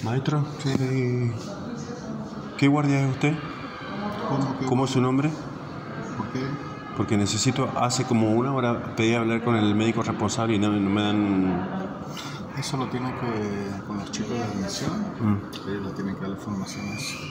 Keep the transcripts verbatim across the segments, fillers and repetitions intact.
Maestro, ¿qué, ¿qué guardia es usted? ¿Cómo, que, ¿Cómo es su nombre? ¿Por qué? Porque necesito, hace como una hora pedí hablar con el médico responsable y no, no me dan... Eso lo tiene que, con los chicos de admisión, Mm. ellos le tienen que dar la información a eso.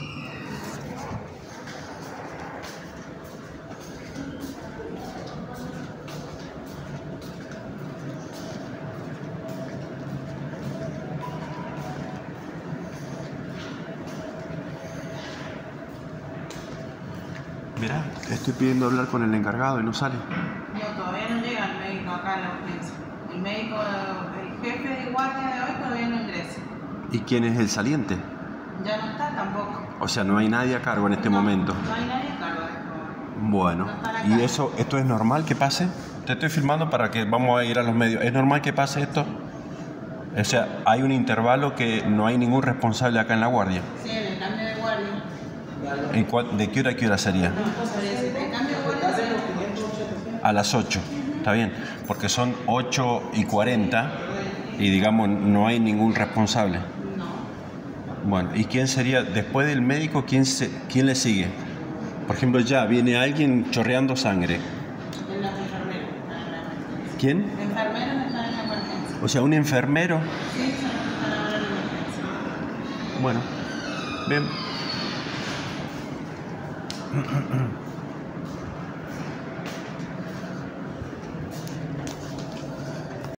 Mirá, estoy pidiendo hablar con el encargado y no sale. No, todavía no llega el médico acá a la urgencia. El médico, el jefe de guardia de hoy todavía no ingresa. ¿Y quién es el saliente? Ya no está tampoco. O sea, no hay nadie a cargo en este no, momento. No hay nadie a cargo de esto. Bueno, No ¿y eso, esto es normal que pase? Te estoy filmando para que vamos a ir a los medios. ¿Es normal que pase esto? O sea, hay un intervalo que no hay ningún responsable acá en la guardia. Sí, en el cambio de guardia. ¿En cuál, ¿De qué hora a qué hora sería? No, si el cambio de guardia sería A las ocho, está bien, porque son ocho y cuarenta y digamos no hay ningún responsable. No. Bueno, ¿y quién sería, después del médico, quién, se, quién le sigue? Por ejemplo, ya viene alguien chorreando sangre. En los enfermeros están en la emergencia. ¿Quién? Enfermeros están en la emergencia. O sea, un enfermero. Sí, son los que están ahora en la emergencia. Bueno, bien.